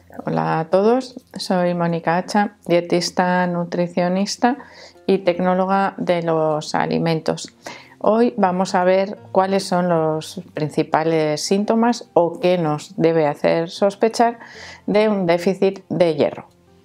Hola a todos, soy Mónica Hacha, dietista, nutricionista y tecnóloga de los alimentos. Hoy vamos a ver cuáles son los principales síntomas o qué nos debe hacer sospechar de un déficit de hierro.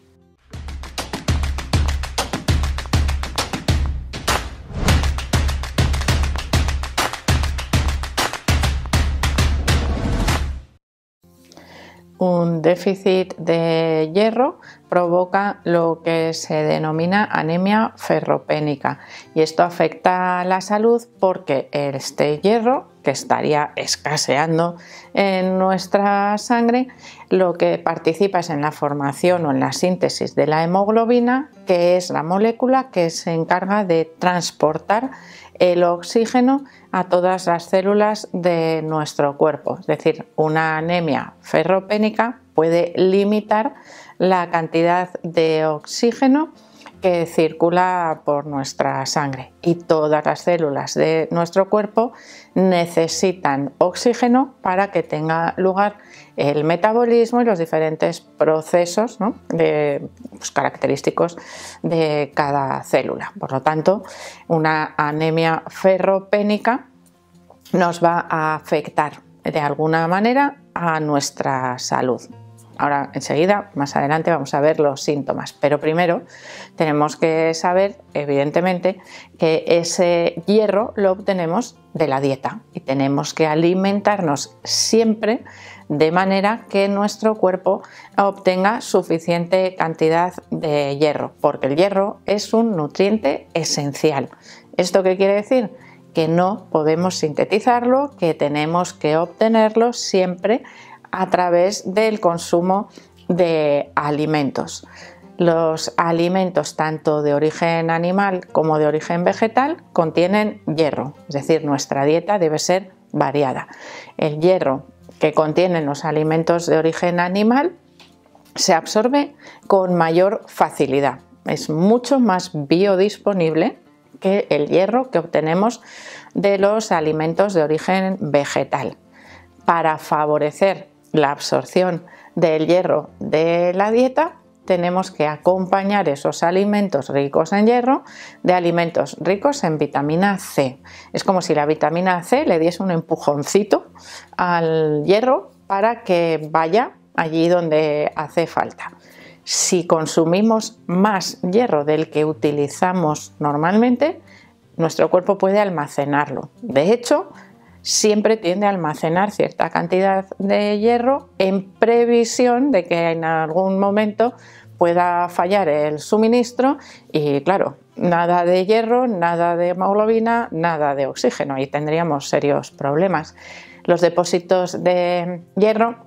Un déficit de hierro provoca lo que se denomina anemia ferropénica y esto afecta a la salud porque este hierro, que estaría escaseando en nuestra sangre, lo que participa es en la formación o en la síntesis de la hemoglobina, que es la molécula que se encarga de transportar el oxígeno a todas las células de nuestro cuerpo. Es decir, una anemia ferropénica puede limitar la cantidad de oxígeno que circula por nuestra sangre y todas las células de nuestro cuerpo necesitan oxígeno para que tenga lugar el metabolismo y los diferentes procesos, ¿no?, característicos de cada célula. Por lo tanto, una anemia ferropénica nos va a afectar de alguna manera a nuestra salud. Ahora, enseguida, más adelante, vamos a ver los síntomas, pero primero tenemos que saber, evidentemente, que ese hierro lo obtenemos de la dieta y tenemos que alimentarnos siempre de manera que nuestro cuerpo obtenga suficiente cantidad de hierro, porque el hierro es un nutriente esencial. ¿Esto qué quiere decir? Que no podemos sintetizarlo, que tenemos que obtenerlo siempre a través del consumo de alimentos. Los alimentos tanto de origen animal como de origen vegetal contienen hierro, es decir, nuestra dieta debe ser variada. El hierro que contienen los alimentos de origen animal se absorbe con mayor facilidad, es mucho más biodisponible que el hierro que obtenemos de los alimentos de origen vegetal. Para favorecer la absorción del hierro de la dieta, tenemos que acompañar esos alimentos ricos en hierro de alimentos ricos en vitamina C. Es como si la vitamina C le diese un empujoncito al hierro para que vaya allí donde hace falta. Si consumimos más hierro del que utilizamos normalmente, nuestro cuerpo puede almacenarlo. De hecho, siempre tiende a almacenar cierta cantidad de hierro en previsión de que en algún momento pueda fallar el suministro y claro, nada de hierro, nada de hemoglobina, nada de oxígeno, ahí tendríamos serios problemas. Los depósitos de hierro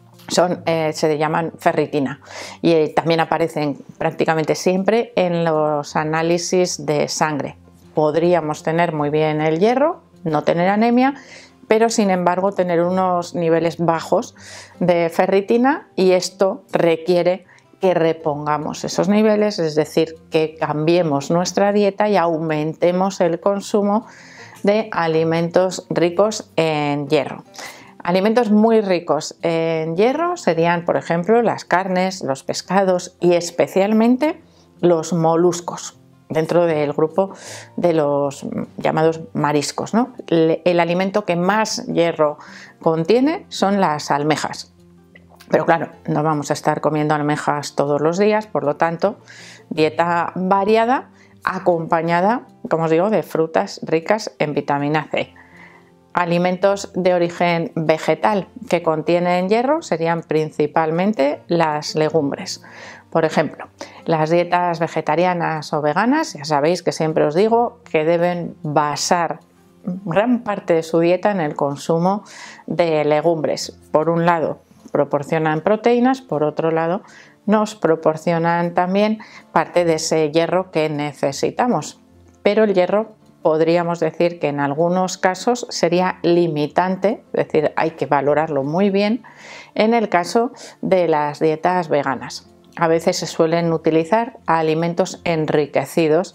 se llaman ferritina y también aparecen prácticamente siempre en los análisis de sangre. Podríamos tener muy bien el hierro, no tener anemia, pero sin embargo tener unos niveles bajos de ferritina y esto requiere que repongamos esos niveles, es decir, que cambiemos nuestra dieta y aumentemos el consumo de alimentos ricos en hierro. Alimentos muy ricos en hierro serían, por ejemplo, las carnes, los pescados y especialmente los moluscos, dentro del grupo de los llamados mariscos, ¿no? El alimento que más hierro contiene son las almejas. Pero claro, no vamos a estar comiendo almejas todos los días, por lo tanto, dieta variada acompañada, como os digo, de frutas ricas en vitamina C. Alimentos de origen vegetal que contienen hierro serían principalmente las legumbres. Por ejemplo, las dietas vegetarianas o veganas, ya sabéis que siempre os digo que deben basar gran parte de su dieta en el consumo de legumbres. Por un lado, proporcionan proteínas, por otro lado, nos proporcionan también parte de ese hierro que necesitamos. Pero el hierro podríamos decir que en algunos casos sería limitante, es decir, hay que valorarlo muy bien en el caso de las dietas veganas. A veces se suelen utilizar alimentos enriquecidos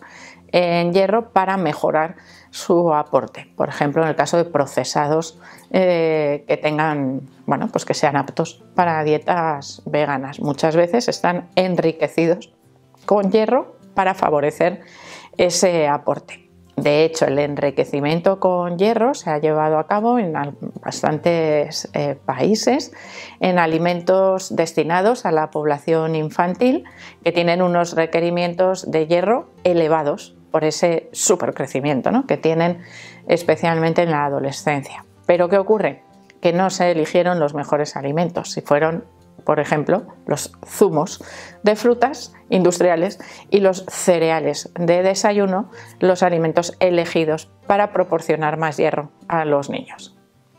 en hierro para mejorar su aporte. Por ejemplo, en el caso de procesados que tengan, bueno, pues que sean aptos para dietas veganas. Muchas veces están enriquecidos con hierro para favorecer ese aporte. De hecho, el enriquecimiento con hierro se ha llevado a cabo en bastantes países en alimentos destinados a la población infantil que tienen unos requerimientos de hierro elevados por ese supercrecimiento, ¿no?, que tienen especialmente en la adolescencia. Pero ¿qué ocurre? Que no se eligieron los mejores alimentos, si fueron, por ejemplo, los zumos de frutas industriales y los cereales de desayuno, los alimentos elegidos para proporcionar más hierro a los niños.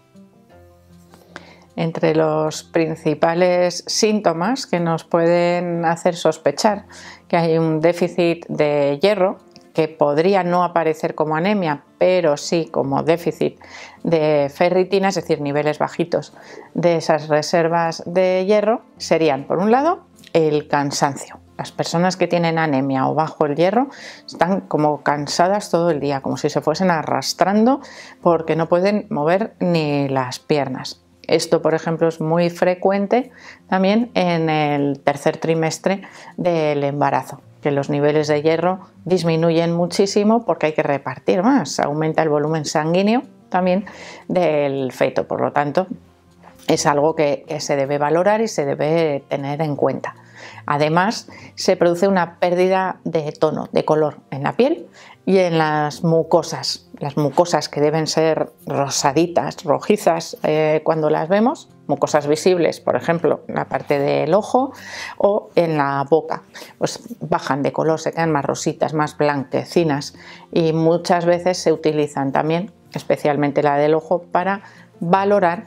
Entre los principales síntomas que nos pueden hacer sospechar que hay un déficit de hierro, que podría no aparecer como anemia, pero sí como déficit de ferritina, es decir, niveles bajitos de esas reservas de hierro, serían, por un lado, el cansancio. Las personas que tienen anemia o bajo el hierro están como cansadas todo el día, como si se fuesen arrastrando porque no pueden mover ni las piernas. Esto, por ejemplo, es muy frecuente también en el tercer trimestre del embarazo, que los niveles de hierro disminuyen muchísimo porque hay que repartir más, aumenta el volumen sanguíneo también del feto, por lo tanto es algo que se debe valorar y se debe tener en cuenta. Además, se produce una pérdida de tono, de color en la piel y en las mucosas que deben ser rosaditas, rojizas cuando las vemos, mucosas visibles, por ejemplo, en la parte del ojo o en la boca, pues bajan de color, se quedan más rositas, más blanquecinas, y muchas veces se utilizan también, especialmente la del ojo, para valorar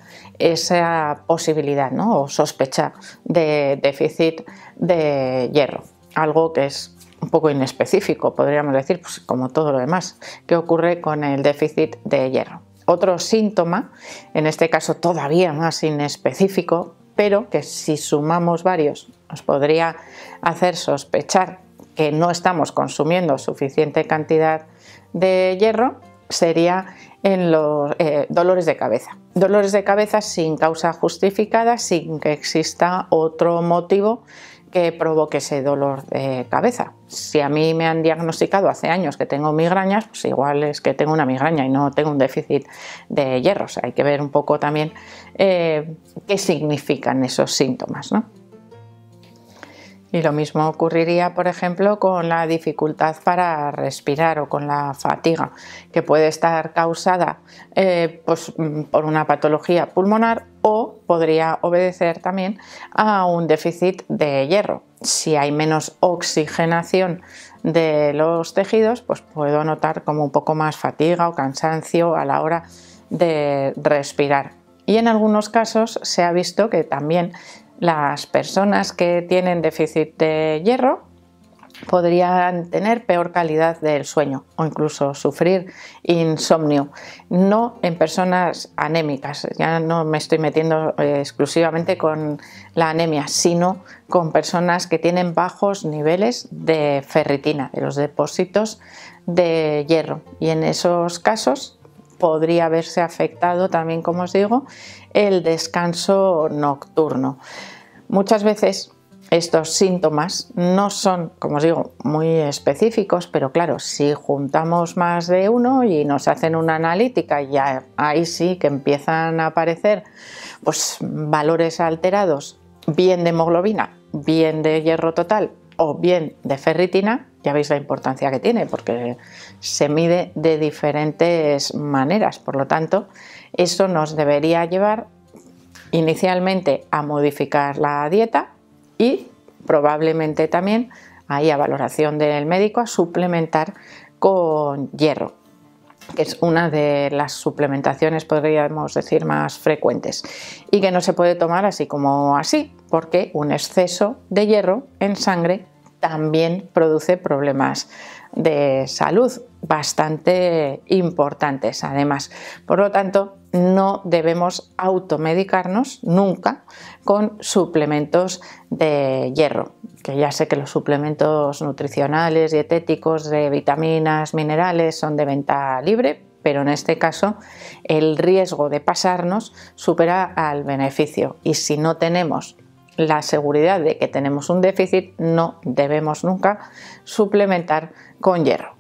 esa posibilidad, ¿no?, o sospecha de déficit de hierro, algo que es un poco inespecífico, podríamos decir, pues como todo lo demás que ocurre con el déficit de hierro. Otro síntoma, en este caso todavía más inespecífico, pero que si sumamos varios nos podría hacer sospechar que no estamos consumiendo suficiente cantidad de hierro, sería en los dolores de cabeza. Dolores de cabeza sin causa justificada, sin que exista otro motivo que provoque ese dolor de cabeza. Si a mí me han diagnosticado hace años que tengo migrañas, pues igual es que tengo una migraña y no tengo un déficit de hierro. O sea, hay que ver un poco también qué significan esos síntomas, ¿no? Y lo mismo ocurriría, por ejemplo, con la dificultad para respirar o con la fatiga, que puede estar causada pues, por una patología pulmonar o podría obedecer también a un déficit de hierro. Si hay menos oxigenación de los tejidos, pues puedo notar como un poco más fatiga o cansancio a la hora de respirar. Y en algunos casos se ha visto que también las personas que tienen déficit de hierro podrían tener peor calidad del sueño o incluso sufrir insomnio. No en personas anémicas, ya no me estoy metiendo exclusivamente con la anemia, sino con personas que tienen bajos niveles de ferritina, de los depósitos de hierro. Y en esos casos podría haberse afectado también, como os digo, el descanso nocturno. Muchas veces estos síntomas no son, como os digo, muy específicos, pero claro, si juntamos más de uno y nos hacen una analítica, ya ahí sí que empiezan a aparecer pues, valores alterados, bien de hemoglobina, bien de hierro total o bien de ferritina. Ya veis la importancia que tiene porque se mide de diferentes maneras, por lo tanto, eso nos debería llevar inicialmente a modificar la dieta y probablemente también, ahí a valoración del médico, a suplementar con hierro, que es una de las suplementaciones, podríamos decir, más frecuentes y que no se puede tomar así como así, porque un exceso de hierro en sangre también produce problemas de salud bastante importantes además. Por lo tanto, no debemos automedicarnos nunca con suplementos de hierro, que ya sé que los suplementos nutricionales, dietéticos, de vitaminas, minerales son de venta libre, pero en este caso el riesgo de pasarnos supera al beneficio, y si no tenemos la seguridad de que tenemos un déficit, no debemos nunca suplementar con hierro.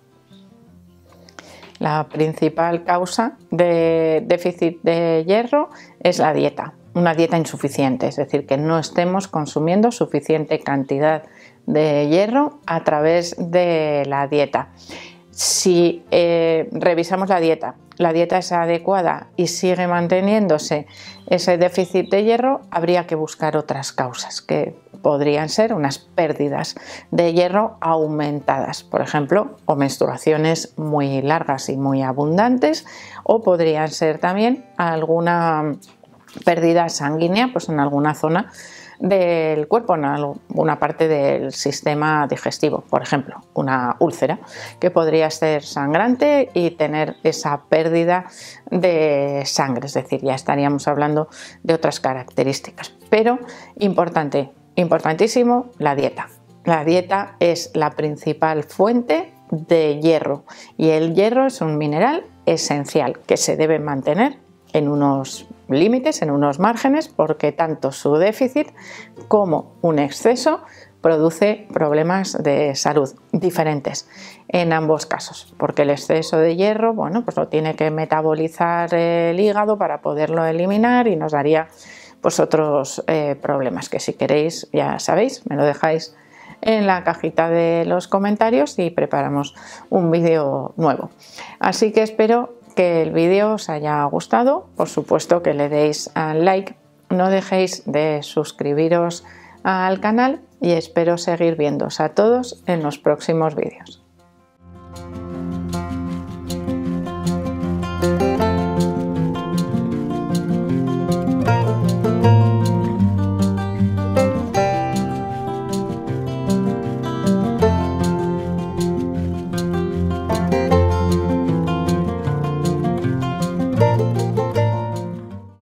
La principal causa de déficit de hierro es la dieta, una dieta insuficiente, es decir, que no estemos consumiendo suficiente cantidad de hierro a través de la dieta. Si revisamos la dieta es adecuada y sigue manteniéndose ese déficit de hierro, habría que buscar otras causas que podrían ser unas pérdidas de hierro aumentadas, por ejemplo, o menstruaciones muy largas y muy abundantes, o podrían ser también alguna pérdida sanguínea pues en alguna zona del cuerpo, en alguna parte del sistema digestivo, por ejemplo, una úlcera que podría ser sangrante y tener esa pérdida de sangre, es decir, ya estaríamos hablando de otras características. Pero importantísimo, la dieta. La dieta es la principal fuente de hierro y el hierro es un mineral esencial que se debe mantener en unos límites, en unos márgenes, porque tanto su déficit como un exceso produce problemas de salud diferentes en ambos casos, porque el exceso de hierro, bueno, pues lo tiene que metabolizar el hígado para poderlo eliminar y nos daría pues otros problemas que, si queréis, ya sabéis, me lo dejáis en la cajita de los comentarios y preparamos un vídeo nuevo. Así que espero que el vídeo os haya gustado, por supuesto que le deis al like, no dejéis de suscribiros al canal y espero seguir viéndoos a todos en los próximos vídeos.